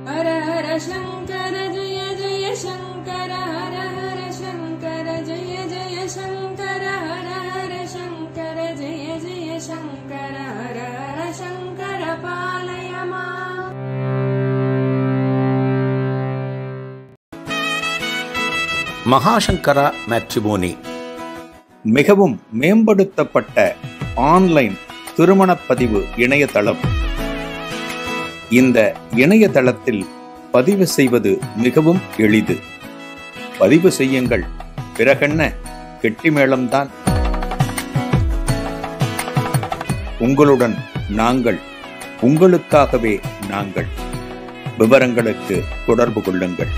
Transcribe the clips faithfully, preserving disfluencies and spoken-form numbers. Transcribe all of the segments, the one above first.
ஹர ஹர சங்கர ஜெய ஜெய சங்கர ஹர ஹர சங்கர ஜெய ஜெய சங்கர ஹர ஹர சங்கர ஜெய ஜெய சங்கர ஹர ஹர சங்கர பாலய மாம். மகாசங்கரா மேட்ரிமோனி மிகவும் மேம்படுத்தப்பட்ட ஆன்லைன் திருமணப்பதிவு இணையதளம். இந்த இணையதளத்தில் பதிவு செய்வது மிகவும் எளிது. பதிவு செய்யுங்கள், பிறகென்ன கெட்டிமேளம்தான். உங்களுடன் நாங்கள், உங்களுக்காகவே நாங்கள். விவரங்களுக்கு தொடர்பு கொள்ளுங்கள்.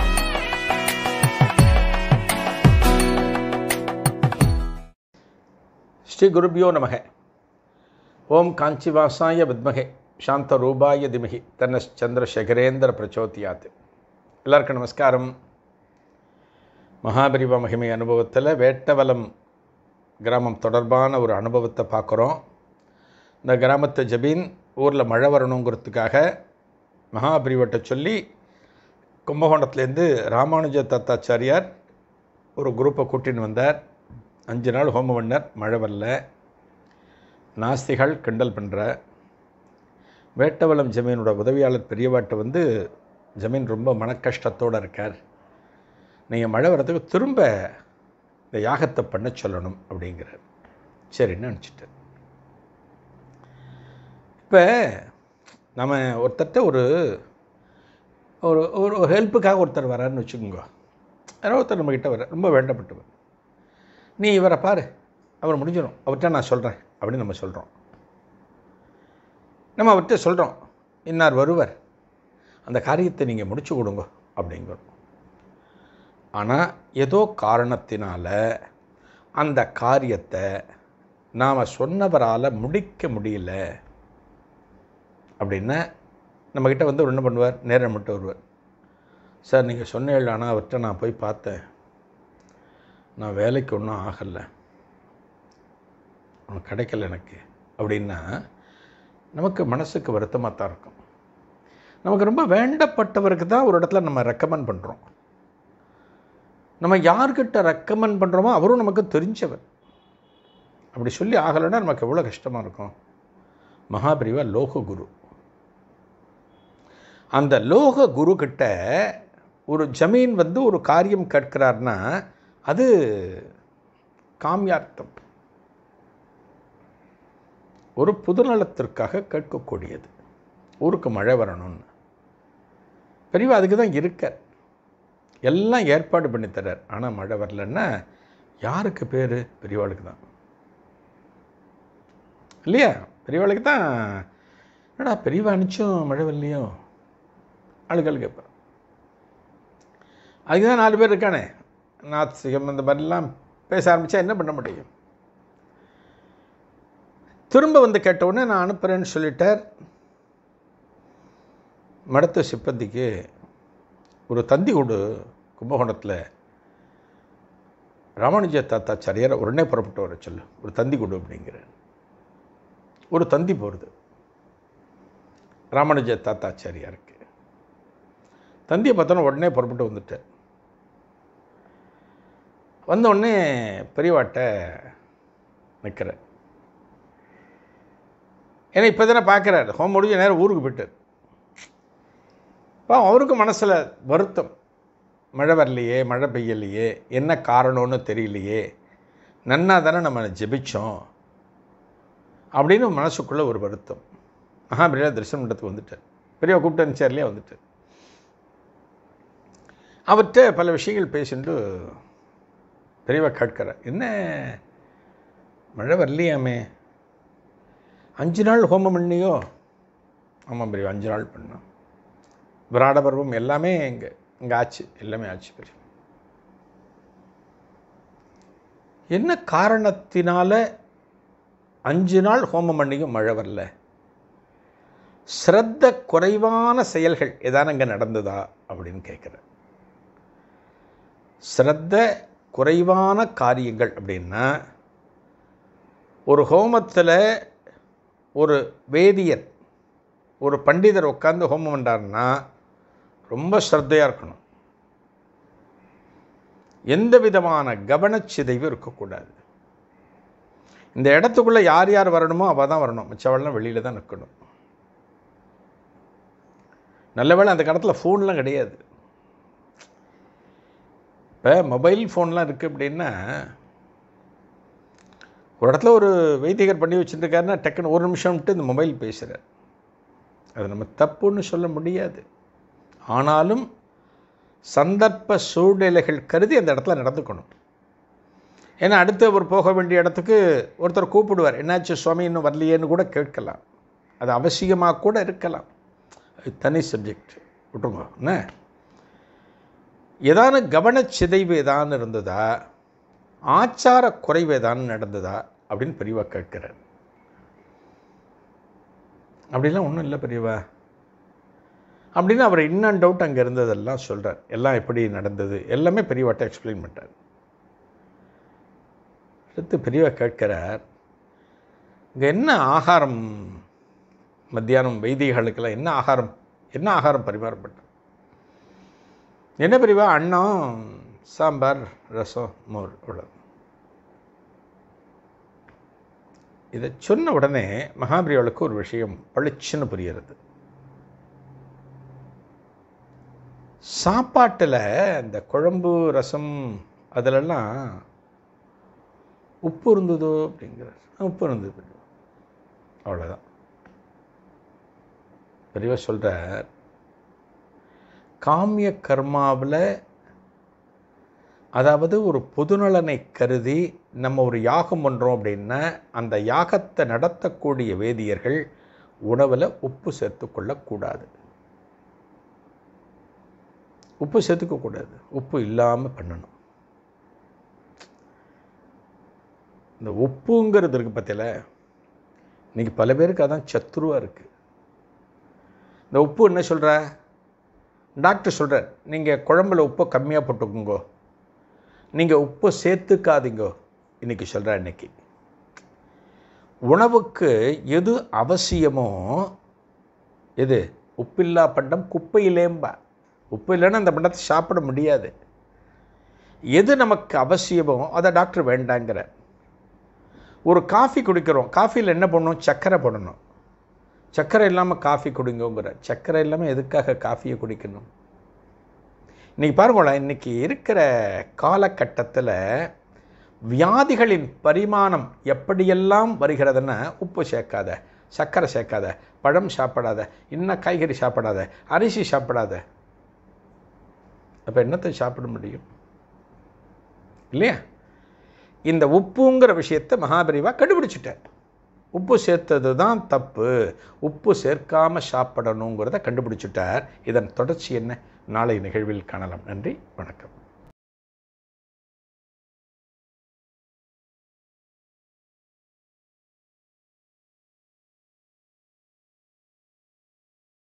ஸ்ரீ குருபியோ நமக. ஓம் காஞ்சிவாசாய வித்மகே சாந்த ரூபாய திமகி தன்னஸ் சந்திரசேகரேந்திர பிரச்சோதியாத். எல்லாருக்கும் நமஸ்காரம். மகாபரிவ மகிமை அனுபவத்தில் வேட்டவலம் கிராமம் தொடர்பான ஒரு அனுபவத்தை பார்க்குறோம். இந்த கிராமத்து ஜபீன் ஊரில் மழை வரணுங்கிறதுக்காக மகாபரிவட்டை சொல்லி கும்பகோணத்துலேருந்து ராமானுஜ தத்தாச்சாரியார் ஒரு குரூப்பை கூட்டின்னு வந்தார். அஞ்சு நாள் ஹோமம் பண்ணார். மழை வரல. நாஸ்திகள் கிண்டல் பண்ணுற வேட்டவலம் ஜமீனோட உதவியாளர் பெரியவாட்டை வந்து ஜமீன் ரொம்ப மனக்கஷ்டத்தோடு இருக்கார். நீங்கள் மழை வரதுக்கு திரும்ப இந்த யாகத்தை பண்ண சொல்லணும் அப்படிங்கிறார். சரின்னு நினச்சிட்டார். இப்போ நம்ம ஒருத்தர்கிட்ட ஒரு ஒரு ஒரு ஹெல்ப்புக்காக ஒருத்தர் வரான்னு வச்சுக்கோங்க. யாரோ ஒருத்தர் நம்மக்கிட்ட வர ரொம்ப வேண்டப்பட்டவர். நீ இவரை பாரு, அவர் முடிஞ்சிடும், அவர்கிட்ட நான் சொல்கிறேன் அப்படின்னு நம்ம சொல்கிறோம். நம்ம அவர்கிட்ட சொல்கிறோம், இன்னார் வருவர், அந்த காரியத்தை நீங்கள் முடிச்சு கொடுங்க அப்படிங்கிறோம். ஆனால் ஏதோ காரணத்தினால அந்த காரியத்தை நாம் சொன்னவரால் முடிக்க முடியல அப்படின்னா நம்மக்கிட்ட வந்து என்ன பண்ணுவார், நேரம் மட்டும் வருவார். சார் நீங்கள் சொன்னீங்க, ஆனால் அவர்கிட்ட நான் போய் பார்த்தேன், நான் வேலைக்கு ஒன்றும் ஆகலை, அவனுக்கு கிடைக்கல எனக்கு அப்படின்னா நமக்கு மனசுக்கு வருத்தமாக தான் இருக்கும். நமக்கு ரொம்ப வேண்டப்பட்டவருக்கு தான் ஒரு இடத்துல நம்ம ரெக்கமெண்ட் பண்ணுறோம். நம்ம யார்கிட்ட ரெக்கமெண்ட் பண்ணுறோமோ அவரும் நமக்கு தெரிஞ்சவர். அப்படி சொல்லி ஆகலைன்னா நமக்கு எவ்வளோ கஷ்டமாக இருக்கும். மகாபிரிவா லோக குரு. அந்த லோக குரு கிட்ட ஒரு ஜமீன் வந்து ஒரு காரியம் கேட்கிறார்னா அது காமியார்த்தம், ஒரு புதுநலத்திற்காக கேட்கக்கூடியது. ஊருக்கு மழை வரணும்னு பெரியவா அதுக்கு தான் இருக்கார். எல்லாம் ஏற்பாடு பண்ணி தர்றார். ஆனால் மழை வரலன்னா யாருக்கு பேர்? பெரியவாளுக்கு தான் இல்லையா? பெரியவாளுக்கு தான். என்னடா பெரியவா அனுப்பிச்சும் மழை வரலையோ ஆளுகள் கேட்பார். அதுக்கு தான் நாலு பேர் இருக்கானே நாத்திகம் இந்த மாதிரிலாம் பேச ஆரம்பித்தா என்ன பண்ண முடியும்? திரும்ப வந்து கேட்டவுடனே நான் அனுப்புகிறேன்னு சொல்லிட்டார். மடத்து சிப்பந்திக்கு ஒரு தந்தி கொடு, கும்பகோணத்தில் ராமானுஜ தாத்தாச்சாரியார் உடனே புறப்பட்டு வர சொல்லு, ஒரு தந்தி கொடு அப்படிங்கிற. ஒரு தந்தி போகிறது ராமானுஜ தாத்தாச்சாரியாருக்கு. தந்தியை பார்த்தோன்னா உடனே புறப்பட்டு வந்துட்டார். வந்தவுடனே பெரியவாட்ட நிற்கிற. ஏன்னா இப்போ தானே பார்க்குறாரு, ஹோம் முடிஞ்ச நேரம் ஊருக்கு போயிட்டார். இப்போ அவருக்கு மனசில் வருத்தம், மழை வரலையே, மழை பெய்யலையே, என்ன காரணம்னு தெரியலையே, நன்னா தானே நம்ம ஜெபிச்சோம் அப்படின்னு மனசுக்குள்ளே ஒரு வருத்தம். மகாபெரியா தரிசனம் மண்டத்துக்கு வந்துட்டார். பெரியவா கூப்பிட்டு அனுப்பிச்சார்லையே வந்துட்டார். அவர்கிட்ட பல விஷயங்கள் பேசிட்டு பெரியவா கேட்கிறார், என்ன மழை வரலையாமே, அஞ்சு நாள் ஹோமம் பண்ணியோ? ஆமாம் பெரியவா, அஞ்சு நாள் பண்ணோம். விராட பருவம் எல்லாமே இங்கே இங்கே ஆச்சு, எல்லாமே ஆச்சு. பெரிய என்ன காரணத்தினால அஞ்சு நாள் ஹோமம் பண்ணியும் மழை வரல? ஸ்ரத்த குறைவான செயல்கள் ஏதான அங்கே நடந்ததா அப்படின்னு கேட்குறேன். ஸ்ரத்த குறைவான காரியங்கள் அப்படின்னா, ஒரு ஹோமத்தில் ஒரு வேதியர் ஒரு பண்டிதர் உட்கார்ந்து ஹோமம் பண்ணார்னா ரொம்ப ஸ்ரத்தையாக இருக்கணும். எந்த விதமான கவனச்சிதைவு இருக்கக்கூடாது. இந்த இடத்துக்குள்ளே யார் யார் வரணுமோ அவள் தான் வரணும், மிச்சவெல்லாம் வெளியில் தான் நிற்கணும். நல்ல வேளை அந்த காலத்தில் ஃபோன்லாம் கிடையாது. இப்போ மொபைல் ஃபோன்லாம் இருக்குது அப்படின்னா, ஒரு இடத்துல ஒரு வைத்தியர் பண்ணி வச்சுருக்காருன்னா டக்குன்னு ஒரு நிமிஷம் விட்டு இந்த மொபைல் பேசுகிறார். அது நம்ம தப்புன்னு சொல்ல முடியாது. ஆனாலும் சந்தர்ப்ப சூழ்நிலைகள் கருதி அந்த இடத்துல நடந்துக்கணும். ஏன்னா அடுத்து அவர் போக வேண்டிய இடத்துக்கு ஒருத்தர் கூப்பிடுவார், என்னாச்சு சுவாமி இன்னும் வரலையேன்னு கூட கேட்கலாம். அது அவசியமாக கூட இருக்கலாம். அது தனி சப்ஜெக்ட், விட்டுருங்க. என்ன ஏதான கவனச்சிதைவு ஏதான்னு இருந்ததா, ஆச்சார குறைவு ஏதான்னு நடந்ததா அப்படின்னு பெரியவா கேட்கிறார். அப்படிலாம் ஒன்றும் இல்லை பெரியவா அப்படின்னு அவர் இன் அண்ட் அவுட் அங்கே இருந்ததெல்லாம் சொல்கிறார். எல்லாம் எப்படி நடந்தது எல்லாமே பெரியவாட்ட எக்ஸ்பிளைன் பண்ணுறார். அடுத்து பெரியவா கேட்கிறார், இங்கே என்ன ஆகாரம் மத்தியானம் வைதிகளுக்கெல்லாம் என்ன ஆகாரம் என்ன ஆகாரம் பரிமாறப்பட்ட? என்ன பெரியவா? அன்னம், சாம்பார், ரசம், மோர், அவ்வளோ. இதை சொன்ன உடனே மகாபிரிவாளுக்கு ஒரு விஷயம் பளிச்சுன்னு புரிகிறது. சாப்பாட்டில் இந்த குழம்பு ரசம் அதிலெல்லாம் உப்பு இருந்ததோ அப்படிங்கிறார். உப்பு இருந்தது, அவ்வளோதான். பெரியவா சொல்கிறார், காமிய கர்மாவில், அதாவது ஒரு பொதுநலனை கருதி நம்ம ஒரு யாகம் பண்ணுறோம் அப்படின்னா அந்த யாகத்தை நடத்தக்கூடிய வேதியர்கள் உணவில் உப்பு சேர்த்துக்கொள்ளக்கூடாது. உப்பு சேர்த்துக்கக்கூடாது, உப்பு இல்லாமல் பண்ணணும். இந்த உப்புங்கிறது இருக்குது பற்றியில், இன்றைக்கி பல பேருக்கு அதான் சத்துருவாக இருக்குது. இந்த உப்பு என்ன சொல்கிற, டாக்டர் சொல்கிறார், நீங்கள் குழம்புல உப்பை கம்மியாக போட்டுக்குங்கோ, நீங்கள் உப்பை சேர்த்துக்காதீங்கோ. இன்றைக்கி சொல்கிறேன், இன்றைக்கி உணவுக்கு எது அவசியமோ, எது உப்பில்லா பண்டம் குப்பையிலேம்பா, உப்பு இல்லைன்னா அந்த பண்டத்தை சாப்பிட முடியாது. எது நமக்கு அவசியமோ அதை டாக்டர் வேண்டாங்கிற. ஒரு காஃபி குடிக்கிறோம், காஃபியில் என்ன பண்ணணும், சர்க்கரை போடணும். சர்க்கரை இல்லாமல் காஃபி குடிங்கோங்கிற. சர்க்கரை இல்லாமல் எதுக்காக காஃபியை குடிக்கணும்? இன்றைக்கி பாருங்களேன், இன்றைக்கி இருக்கிற காலகட்டத்தில் வியாதிகளின் பரிமாணம் எப்படியெல்லாம் வருகிறதுன்னா, உப்பு சேர்க்காத, சர்க்கரை சேர்க்காத, பழம் சாப்பிடாத, இன்னும் காய்கறி சாப்பிடாத, அரிசி சாப்பிடாத. அப்போ என்னத்தை சாப்பிட முடியும் இல்லையா? இந்த உப்புங்கிற விஷயத்தை மகாபெரிவா கண்டுபிடிச்சிட்டார். உப்பு சேர்த்தது தான் தப்பு, உப்பு சேர்க்காமல் சாப்பிடணுங்கிறத கண்டுபிடிச்சிட்டார். இதன் தொடர்ச்சி என்ன நாளை நிகழ்வில் காணலாம். நன்றி, வணக்கம்.